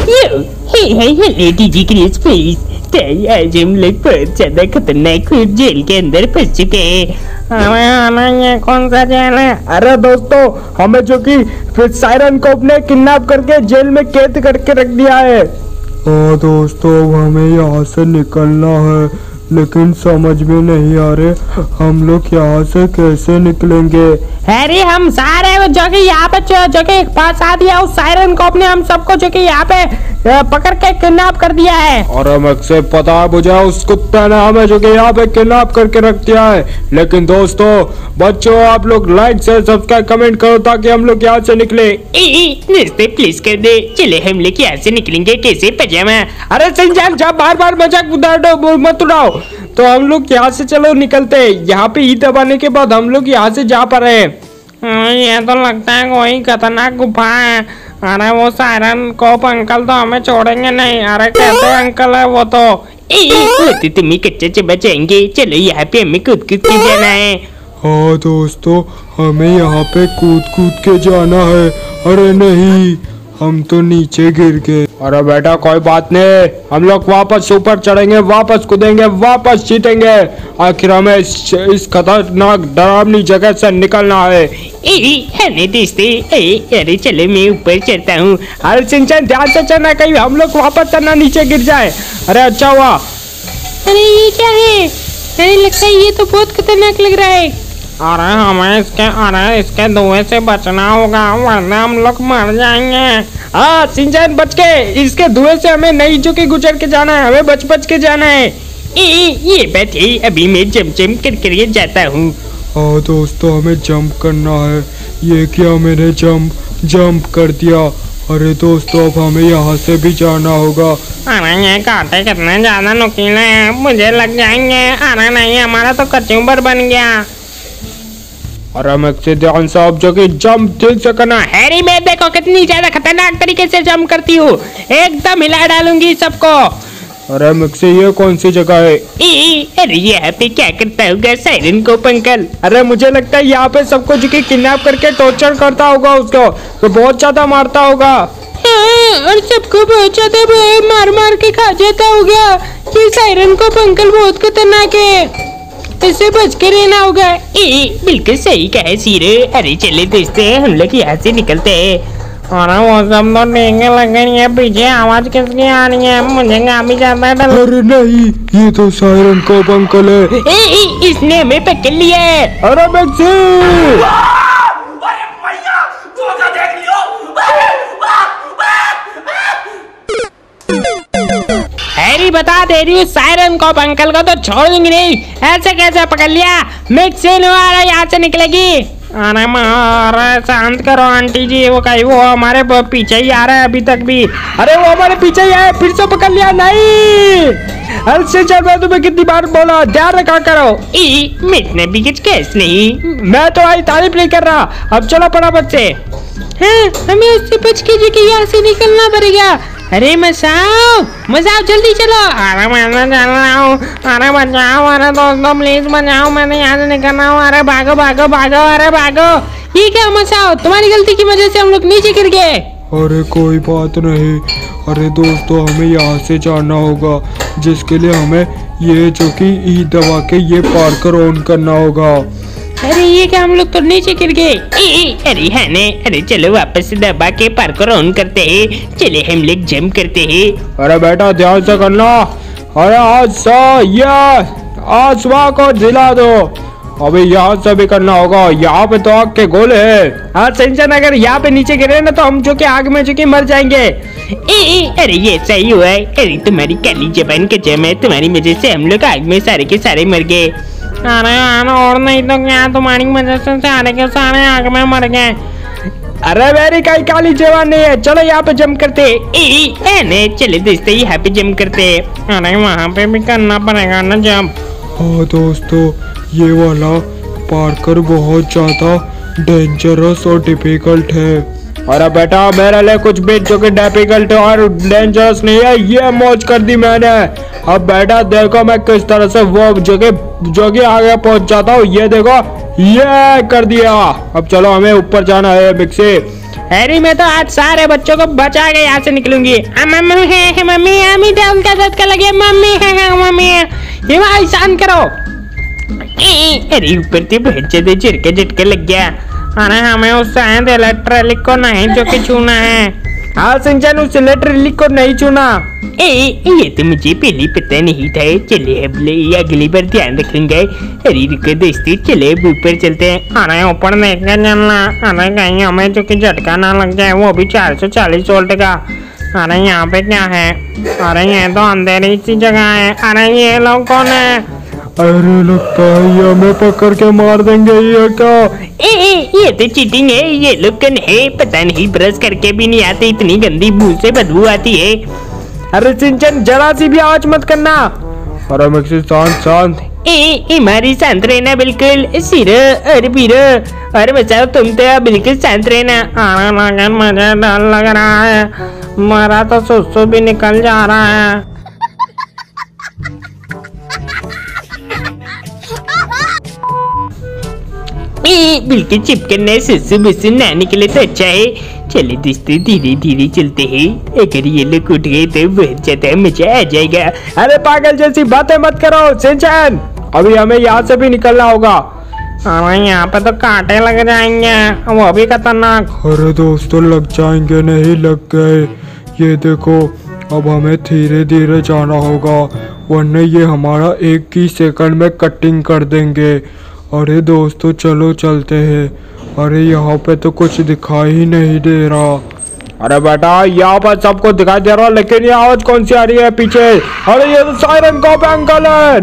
DG Chris please, आज हम लोग बहुत ज्यादा खतरनाक जेल के अंदर फंस चुके हैं। ये कौन सा जेल है? अरे दोस्तों, हमें जो कि सायरन को अपने किडनैप करके जेल में कैद करके रख दिया है। हाँ दोस्तों, हमें यहाँ से निकलना है, लेकिन समझ में नहीं आ रहे हम लोग यहाँ से कैसे निकलेंगे। हैरी, हम सारे जो कि यहाँ पे जो कि पास आ दिया उस सायरन को अपने, हम सबको जो कि यहाँ पे पकड़ के किडनैप कर दिया है। और हमें से पता है मुझे, उस कुत्ते ने हमें जो कि यहाँ पे किडनैप करके रख दिया है। लेकिन दोस्तों बच्चों, आप लोग लाइक से सब्सक्राइब कमेंट करो ताकि हम लोग यहाँ से निकले। प्लीज कर दे, चले हम लोग यहाँ से निकलेंगे कैसे पजामा। अरे सिंचन, जब बार बार मजाक मत उड़ाओ, तो हम लोग यहाँ से चलो निकलते। यहाँ पे ई दबाने के बाद हम लोग यहाँ से जा पा रहे हैं। ये तो लगता है कोई खतरनाक गुफा है। अरे वो सायरन कोप अंकल तो हमें छोड़ेंगे नहीं। अरे कैसे अंकल है वो तो तुम्हें कच्चे से बचाएंगे। चलो यहाँ पे हमें कूद कूद के जाना है। हाँ दोस्तों, हमें यहाँ पे कूद कूद के जाना है। अरे नहीं, हम तो नीचे गिर गए। अरे बेटा कोई बात नहीं, हम लोग वापस ऊपर चढ़ेंगे, वापस कूदेंगे, वापस जीतेंगे। आखिर हमें इस खतरनाक डरावनी जगह से निकलना है। अरे चलो मैं ऊपर चढ़ता हूँ। अरे सिंचन, ध्यान से चढ़ना, कहीं हम लोग वापस चढ़ना नीचे गिर जाए। अरे अच्छा हुआ। अरे ये क्या है? अरे लगता है ये तो बहुत खतरनाक लग रहा है। अरे इसके धुएं से बचना होगा, वरना हम लोग मर जाएंगे। हाँ सिंचन, बच के, इसके धुएं से हमें नहीं झुकी गुजर के जाना है, हमें बच बच के जाना है। ये बात है, अभी मैं जंप करके जाता हूँ। हाँ दोस्तों, हमें जंप करना है। ये क्या, मैंने जंप कर दिया। अरे दोस्तों, अब हमें यहाँ से भी जाना होगा। अरे ये कांटे कितने ज्यादा नुकीले हैं, मुझे लग जाएंगे। अरे नहीं, हमारा तो कचूबर बन गया। और हम से ध्यान से अब जो कि जंप ठीक से करना। हैरी, मैं देखो कितनी ज्यादा खतरनाक तरीके से जंप करती हूँ, एकदम हिला डालूंगी सबको। अरे मिक्सी, ये कौन सी जगह है? अरे यहाँ पे क्या करता होगा सायरन को अंकल? अरे मुझे लगता है यहाँ पे सबको जो कि किडनैप करके टॉर्चर करता होगा, उसको तो बहुत ज्यादा मारता होगा। और सबको बहुत ज्यादा मार मार के खा जाता होगा। ये सायरन को अंकल बहुत खतरनाक है, इससे बच के रहना होगा। बिल्कुल सही कहा सीरे। अरे चले दोस्तों, हम लोग यहाँ से निकलते हैं। अरे वो सब तो डेंगे लग गई है, पीछे आवाज किसकी आ रही है? मुझे काफी ज्यादा डर। अरे नहीं, ये तो सायरन को अंकल है। इसने हमें पकड़ लिया है। अरे मैक्सी, हैरी, बता दे रही हूँ, सायरन को अंकल को तो छोड़ दूंगी नहीं। ऐसे कैसे पकड़ लिया? मिक्सी नुआरा यहाँ से निकलेगी। अरे शांत करो आंटी जी, वो हमारे पीछे ही आ रहा है अभी तक भी। अरे वो हमारे पीछे ही है, फिर से पकड़ लिया। नहीं, अरे चल, मैं तुम्हें कितनी बार बोला, ध्यान रखा करो। मैं इतना भी कुछ केस नहीं, मैं तो आई तारीफ नहीं कर रहा। अब चलो फटाफट से। हमें उससे बच के जो कि यहाँ से निकलना पड़ेगा। अरे मसाओ जल्दी चलो। अरे मैं चल रहा हूँ। अरे बचाओ, अरे दोस्तों प्लीज बचाओ, मैंने यहाँ से निकलना हूँ। अरे भागो भागो भागो, अरे भागो। ये क्या मसाओ, तुम्हारी गलती की वजह से हम लोग नीचे गिर गए। अरे कोई बात नहीं। अरे दोस्तों, हमें यहाँ से जाना होगा, जिसके लिए हमें ये जो कि ई दबा के ये पार्कर ऑन करना होगा। अरे ये क्या, हम लोग तो नीचे गिर गए। अरे है ने, अरे चलो वापस दबा के पार्कर ऑन करते हैं। चले हम लोग जंप करते हैं। अरे बेटा ध्यान से करना। अरे आज सुबह को दिला दो। अभी यहाँ से भी करना होगा, यहाँ पे तो आग के गोले है। हाँ सिंचन, अगर यहाँ पे नीचे गिरे ना तो हम जो कि आग में जो कि मर जाएंगे। अरे ये सही हुआ है। अरे तुम्हारी काली जबान का जम है, तुम्हारी वजह से हम लोग आग में सारे के सारे मर गए। अरे और नहीं तो क्या, तुम्हारी वजह से सारे के सारे आग में मर गए। अरे मेरी कहीं काली जवान नहीं है। चलो यहाँ पे जंप करते। चले दोस्तों, यहाँ पे जंप करते। अरे वहाँ पे भी करना पड़ेगा ना जंप। हाँ दोस्तों, ये वाला पार्कर बहुत ज्यादा डेंजरस और डिफिकल्ट है। अरे बेटा, मेरे लिए कुछ भी जो कि डिफिकल्ट और डेंजरस नहीं है, ये मौज कर दी मैंने। अब बेटा देखो मैं किस तरह से वो जो कि आगे पहुंच जाता हूँ। ये देखो, ये कर दिया। अब चलो हमें ऊपर जाना है मिक्सी। अरे मैं तो आज सारे बच्चों को बचा के यहाँ से निकलूंगी। मम्मी है मम्मी, अमी तो उनका झटका लगे। मम्मी है मम्मी, ये भाई शांत करो। अरे ऊपर से बहुत ज्यादा झटका लग गया। अरे हमें उस इलेक्ट्रिक को नहीं जो कि छूना है। हाँ सिंचन, उस इलेक्ट्रिक को नहीं छूना। ये तो मुझे पहले पता नहीं था। चले अब अगली बार ध्यान रखेंगे। अरे रुको दोस्तों, चले अब ऊपर चलते हैं। अरे ऊपर देख के चलना। अरे कहीं हमें जो कि झटका ना लग जाए, वो भी 440 वोल्ट का। अरे यहाँ पे क्या है? अरे ये तो अंधेरी सी जगह है। अरे ये लोग कौन है? अरे लगता है ये हमें पकड़ के मार देंगे। ये क्या? ये तो चीटिंग है। ये लोग कौन है? पता नहीं, ब्रश करके भी नहीं आते, इतनी गंदी मुंह से बदबू आती है। अरे सिंचन, जरा सी भी आवाज मत करना। अरे मिक्सी शांत। हमारी शांत रहना बिल्कुल। सिर अरे पीर अरे बचाओ, तुम तो बिल्कुल शांत रहना। लगन मुझे डर लग रहा है। मेरा तो सुसु भी निकल जा रहा है। बिल्कुल चिपकना है। सुसु बुसु ना निकले तो अच्छा है। चले दोस्तों, धीरे धीरे चलते हैं। अगर ये लोग उठ गए तो बहुत ज्यादा मजा आ जाएगा। अरे पागल जैसी बातें मत करो सिंचन, अभी हमें यहाँ से भी निकलना होगा। अरे यहाँ पे तो कांटे लग जाएंगे, वो भी खतरनाक। अरे दोस्तों, लग जाएंगे नहीं, लग गए। ये देखो, अब हमें धीरे धीरे जाना होगा, वरना ये हमारा एक ही सेकंड में कटिंग कर देंगे। अरे दोस्तों चलो चलते हैं। अरे यहाँ पे तो कुछ दिखाई ही नहीं दे रहा। अरे बेटा, यहाँ पर सबको दिखाई दे रहा, लेकिन ये आवाज कौन सी आ रही है पीछे? अरे ये तो सायरन कॉप अंकल है।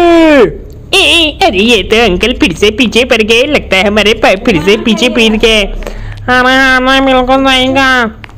नहीं, अरे ये तो अंकल फिर से पीछे पड़ गए। लगता है हमारे पाइप फिर से पीछे पीर गए। अरे बिल्कुल नहीं का।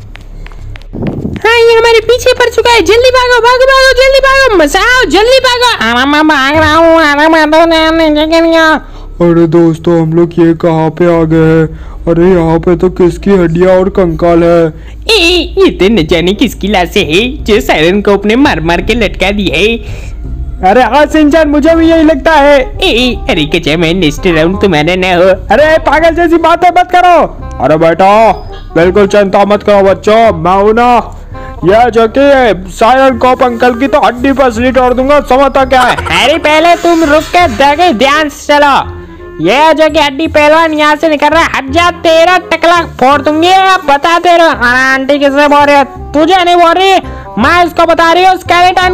हाँ, ये हमारे पीछे पड़ चुका है। जल्दी भागो भागो भागो, जल्दी भागो मसाओ, जल्दी भागो। अरे मैं भाग रहा हूँ। अरे मैं तो नीचे गिर गया। अरे दोस्तों, हम लोग ये कहाँ पे आ गए हैं? अरे यहाँ पे तो किसकी हड्डियाँ और कंकाल है। ये तो न जाने किसकी लाशें है जो सायरन को अपने मार मार के लटका दी है। अरे हाँ सिंचन, मुझे भी यही लगता है। अरे कचा, मैं नेक्स्ट राउंड तुम्हारा ना हो। अरे पागल जैसी बातें मत करो। अरे बेटा, बिल्कुल चिंता मत करो बच्चों, मैं हूं ना। यह जो कि सायरन कॉप अंकल की तो हड्डी पर स्लिट तोड़ दूंगा, समझता क्या है? अरे पहले तुम रुक के देखे, ध्यान से चलो। ये जो कि हड्डी पहलवान यहाँ से निकल रहा है, हट जा, तेरा टकला फोड़ दूंगी। अब बता दे रहा। अरे आंटी किससे बोल रही है? तुझे नहीं बोल रही, मैं इसको बता रही हूँ, स्केलेटन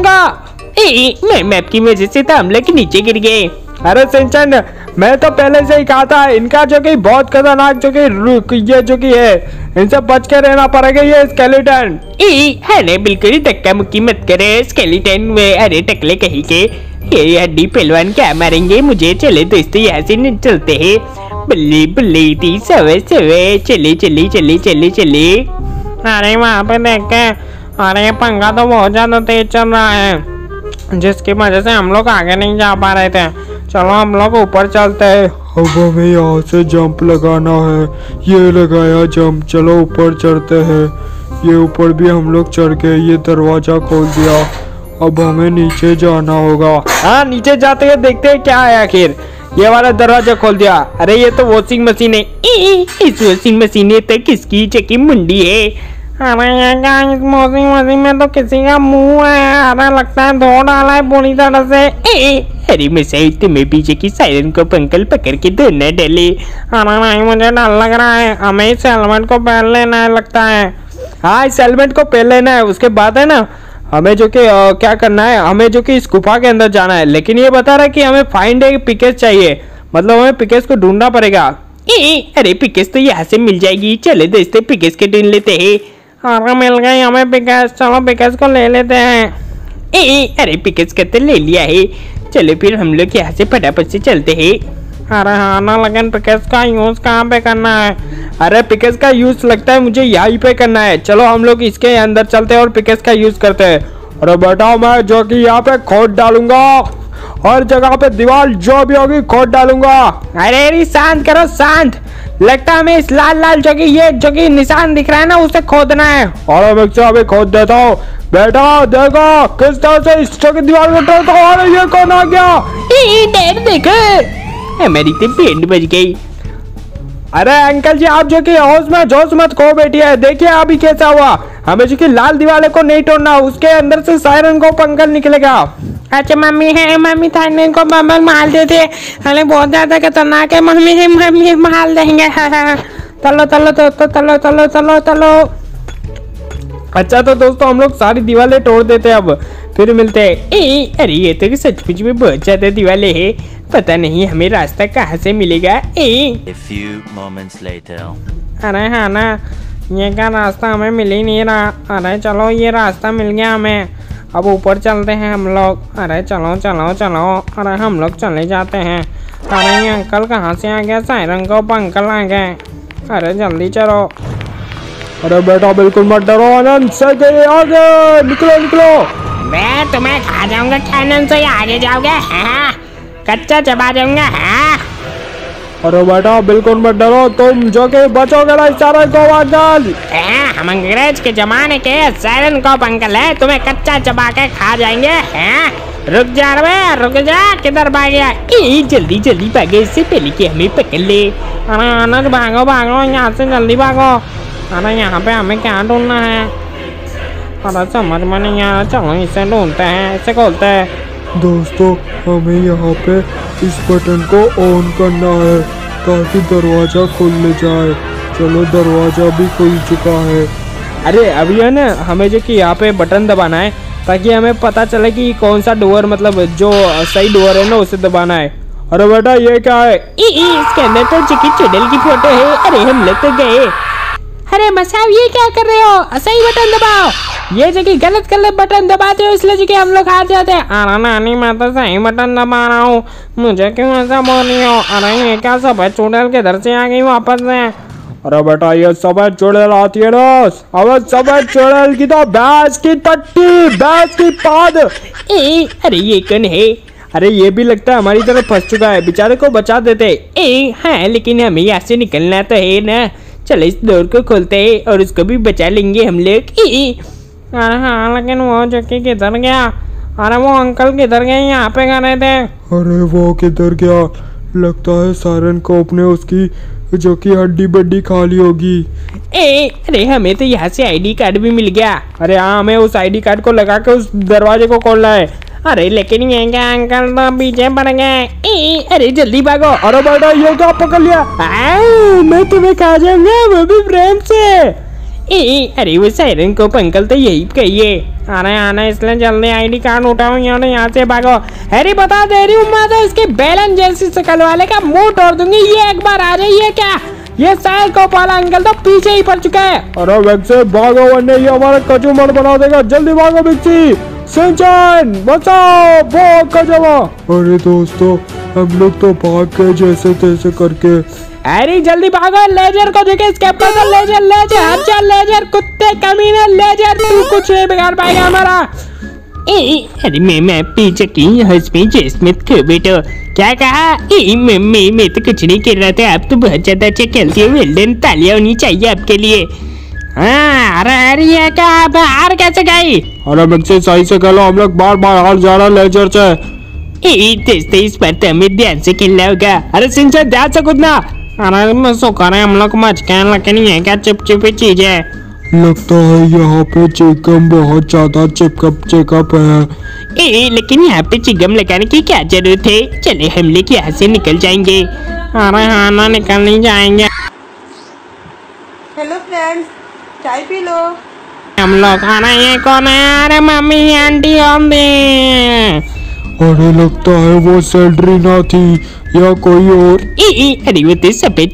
को। मैं आपकी वजह से तो हम लोग नीचे गिर गए। अरे सिंचन, मैं तो पहले से ही कहा था, इनका जो कि बहुत खतरनाक जो कि ये जो कि है, इनसे बच के रहना पड़ेगा। ये स्केलेटन है ना, बिल्कुल धक्का मुक्की मत करे स्केलेटन में। अरे टकले कहीं के, ये हड्डी पहलवान क्या मारेंगे मुझे। चले दोस्तों, यहाँ से चलते हैं। बल्ली बल्ली थी सवे सवे, चले चले चले चले चले। अरे वहाँ पे देख के, अरे पंखा तो बहुत ज्यादा तेज चल रहा है, जिसकी वजह से हम लोग आगे नहीं जा पा रहे थे। चलो हम लोग ऊपर चलते हैं। अब हमें यहाँ से जंप लगाना है। ये लगाया जंप, चलो ऊपर चढ़ते हैं। ये ऊपर भी हम लोग चढ़ के ये दरवाजा खोल दिया। अब हमें नीचे जाना होगा। हाँ, नीचे जाते हैं, देखते हैं क्या है आखिर। ये वाला दरवाजा खोल दिया। अरे ये तो वॉशिंग मशीन है। इस वॉशिंग मशीन ने तो किसकी चकी मुंडी है। अरे ये क्या, इस वॉशिंग मशीन में तो किसी का मुंह है। अरे लगता है धो डाला है पूरी तरह से। अरे मैं सही तुम्हें पीछे की सायरन को पंकल पकड़ के धोना डाले। अरे नहीं, मुझे डर लग रहा है। हमें इस हेलमेट को पहन लेना है लगता है। हाँ, इस हेलमेट को पहन लेना है। उसके बाद है ना, हमें जो कि क्या करना है, हमें जो कि इस गुफा के अंदर जाना है। लेकिन ये बता रहा है कि हमें फाइंड ए पिकेस चाहिए, मतलब हमें पिकेस को ढूंढना पड़ेगा। अरे पिकेस तो यहाँ से मिल जाएगी। चले दोस्तों, पिकेस के ढूंढ लेते हैं। अरे मिल गई हमें पिकेस, चलो पिकेस को ले लेते हैं। अरे पिकेस का तो ले लिया है। चलो फिर हम लोग यहाँ से फटाफट से चलते हैं। अरे हाँ ना, लेकिन पिकेस का यूज कहाँ पे करना है? अरे पिकेस का यूज लगता है मुझे यहीं पे करना है। चलो हम लोग इसके अंदर चलते हैं और पिकेस का यूज करते हैं। अरे बेटा, मैं जो कि यहाँ पे खोद डालूंगा, हर जगह पे दीवार जो भी होगी खोद डालूंगा। अरे शांत करो, शांत। लगता है हमें इस लाल लाल जो कि निशान दिख रहा है ना, उसे खोदना है। और मैं अभी खोद देता हूँ। बेटा देखो किस तरह से इस की दीवार को तोड़ता हूँ। अरे ये कौन आ गया? देखो, हमारी तो बैंड बज गई। अरे अंकल जी, आप जो कि हाउस में जोश मत खो बैठिए। देखिए अभी कैसा हुआ। हमें जो कि लाल दीवार को नहीं तोड़ना, उसके अंदर से सायरन को पंखल निकलेगा। अच्छा मम्मी है, मम्मी थाने को बम्बल मार देते। अरे बहुत ज्यादा खतरनाक है मम्मी है, मम्मी मार देंगे। चलो चलो चलो चलो चलो चलो। अच्छा तो दोस्तों हम लोग सारी दीवारें तोड़ देते हैं, अब फिर मिलते हैं। अरे ये तो सचमुच में बहुत ज्यादा दीवारें है, पता नहीं हमें रास्ता कहाँ से मिलेगा। A few moments later. अरे हाँ ना, ये का रास्ता हमें मिल ही नहीं रहा। अरे चलो ये रास्ता मिल गया हमें, अब ऊपर चलते हैं हम लोग। अरे चलो चलो चलो। अरे हम लोग चले जाते हैं। अरे ये अंकल कहाँ से आ गया? सायरन को अंकल आ गए। अरे जल्दी चलो। अरे बेटा बिल्कुल मत डरो, आनंद से आगे निकलो निकलो। मैं तुम्हें खा जाऊंगा, कैनन से आगे जाओगे? हाँ कच्चा चबा जाऊंगा। हाँ अरे बेटा बिल्कुल मत डरो, तुम जो कि बचोगे ना सायरन को अंकल। हम अंग्रेज के जमाने के सायरन को अंकल है, तुम्हें कच्चा चबा के खा जाएंगे। हाँ रुक जा रे, रुक जा, किधर भाग गया? जल्दी जल्दी भागो, इससे पहले कि हमें पकड़ ले। अरे आनंद भागो भागो, यहाँ से जल्दी भागो। अरे यहाँ पे हमें क्या ढूंढना है? अरे समझ में नहीं आ रहा। चलो इसे ढूंढते हैं, इसे खोलते हैं। दोस्तों हमें यहाँ पे इस बटन को ऑन करना है ताकि दरवाजा खुल जाए। चलो दरवाजा भी खुल चुका है। अरे अभी है ना, हमें जो कि यहाँ पे बटन दबाना है ताकि हमें पता चले कि कौन सा डोर, मतलब जो सही डोर है ना उसे दबाना है। अरे बेटा ये क्या है? इसके अंदर तो चिकी चुड़ैल की फोटो है। अरे हम लोग तो गए। अरे मसाव ये क्या कर रहे हो? सही बटन दबाओ। ये जगह गलत गलत बटन दबाते हो इसलिए जगह हम लोग हार जाते हैं। अरे नानी मैं तो सही बटन दबा रहा हूँ, मुझे क्यों ऐसा बोल रही हो? अरे ये क्या सब है? चुड़ैल के घर से आ गई वापस से। अरे बेटा ये सफेद चुड़ैल आती है ना, अब सफेद चुड़ैल की तो भैंस की टट्टी, भैंस की पाद। अरे ये कौन है? अरे ये भी लगता है हमारी तरफ फंस चुका है, बेचारे को बचा देते। हाँ लेकिन हमें यहाँ से निकलना तो है ना। चलो इस डोर को खोलते हैं और उसको भी बचा लेंगे हम लोग। अरे हाँ लेकिन वो जो कि किधर गया? अरे वो अंकल किधर गए? यहाँ पे गए थे। अरे वो किधर गया? लगता है सायरन को अपने उसकी जो कि हड्डी बड्डी खा ली होगी। अरे हमें तो यहाँ से आईडी कार्ड भी मिल गया। अरे हाँ, हमें उस आईडी कार्ड को लगा के उस दरवाजे को खोलना है। अरे लेकिन ये क्या अंकल तो पीछे पड़ गए। अरे जल्दी भागो। अरे बेटा ये क्या पकड़ लिया? मैं तुम्हें खा जाऊंगा, वो भी प्रेम से। अरे वो सायरन को अंकल तो यही कहिए। अरे आना, इसलिए जल्दी आईडी कार्ड उठाओ, यहाँ से भागो। अरे बता दे रही हूँ मैं तो इसके बैलन जैसी शकल वाले का मुंह तोड़ दूंगी। ये एक बार आ जाइए क्या? ये सायल को पाला अंकल तो पीछे ही पड़ चुका है। अरे वैसे भागो वरना ये हमारा कचूमर बना देगा। जल्दी भागो बिक्सी, सिंचन बचाओ, भाग का जवा। अरे दोस्तों हम लोग तो भाग गए जैसे तैसे करके। अरे जल्दी भागो, लेजर को देखे इसके ऊपर। लेजर लेजर अच्छा लेजर, कुत्ते कमीने लेजर, तू कुछ नहीं बिगाड़ पाएगा हमारा। अरे मैं पीछे की हंसपी स्मिथ को बेटो क्या कहा? मैं तो कुछ नहीं कर रहा था। आप तो बहुत ज्यादा अच्छा खेलती हो। वेल्डन, तालियां होनी चाहिए आपके लिए। हाँ अरे ये क्या हार कैसे गई? अरे बच्चे सही से खेलो, हम लोग बार बार हार जा रहा है लेजर से। इस पर तो हमें ध्यान से खेलना होगा। अरे सिंचन ध्यान से कूदना। अरे मैं सो कर हम लोग मच के, लेकिन ये क्या चिपचिपी चीज है? लगता है यहाँ पे चिकम बहुत ज्यादा चिपकप है। लेकिन यहाँ पे चिगम लगाने की क्या जरूरत है? चले हम लोग यहाँ से निकल जाएंगे। अरे हाँ ना, निकल नहीं जाएंगे। हेलो फ्रेंड्स, चाय पी लो। हम लोग। अरे ये कौन है? अरे मम्मी आंटी अरे लगता है वो सेल्ड्रीना थी या कोई और। अरे वो तो सफेद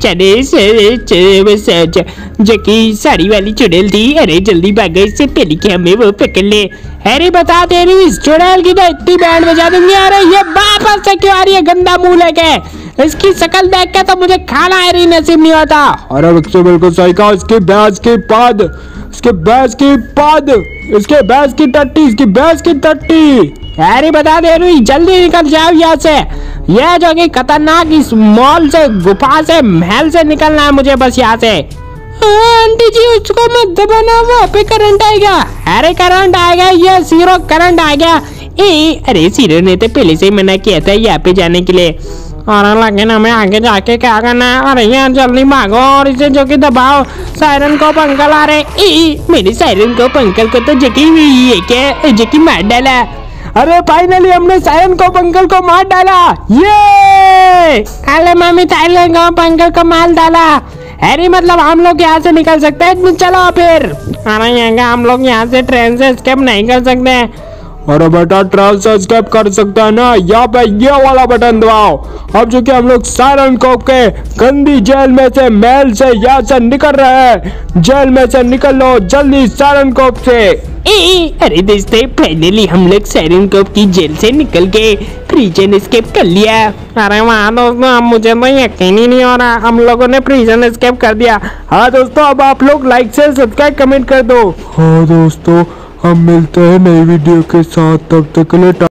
जो कि साड़ी वाली चुड़ैल थी। अरे जल्दी भागो इससे पहले कि हमें वो पकड़ ले। अरे बता दे रही इस चुड़ैल की तो इतनी बैंड बजा दूंगी। अरे ये वापस से क्यों आ रही है गंदा मुंह लेके? इसकी शक्ल देख के तो मुझे खाना है नसीब नहीं होता। अरे बच्चे बिल्कुल सही कहा। इसके भैंस की पाद, इसके भैंस की पाद, इसके भैंस की टट्टी, इसकी भैंस की टट्टी। अरे बता दे रही जल्दी निकल जाओ यहाँ से। यह जो कि खतरनाक इस मॉल से, गुफा से, महल से निकलना है मुझे बस यहाँ से। आंटी जी उसको मत दबाना, वहाँ पे करंट आएगा। अरे करंट आएगा, ये जीरो करंट आ गया। अरे सीरो ने तो पहले से ही मना किया था यहाँ पे जाने के लिए। और लेकिन हमें आगे जाके क्या करना है? अरे यार जल्दी भागो और इसे जो कि दबाओ। सायरन को अंकल आ रहे। मेरे सायरन को अंकल को तो जकी हुई है क्या, जकी मार डाला। अरे फाइनली हमने सायरन को अंकल को मार डाला। ये अरे मम्मी सायरन को अंकल को मार डाला। अरे मतलब हम लोग यहाँ से निकल सकते हैं, चलो फिर। अरे यहाँ हम लोग यहाँ से ट्रेन से एस्केप नहीं कर सकते। अरे बेटा ट्रेन से एस्केप कर सकता है ना, यहाँ पे ये वाला बटन दबाओ। अब जो कि हम लोग सायरन कोप के गंदी जेल में से, महल से यहाँ से निकल रहे हैं। जेल में से निकल लो जल्दी सायरन कोप से। अरे दोस्तों फाइनली हम लोग सायरन कोप की जेल से निकल गए, प्रिजन एस्केप कर लिया। अरे वाह दोस्तों, मुझे तो यकीन ही नहीं हो रहा हम लोगों ने प्रिजन एस्केप कर दिया। हाँ दोस्तों, अब आप लोग लाइक से सब्सक्राइब कमेंट कर दो। हाँ दोस्तों, हम मिलते हैं नई वीडियो के साथ, तब तक के लिए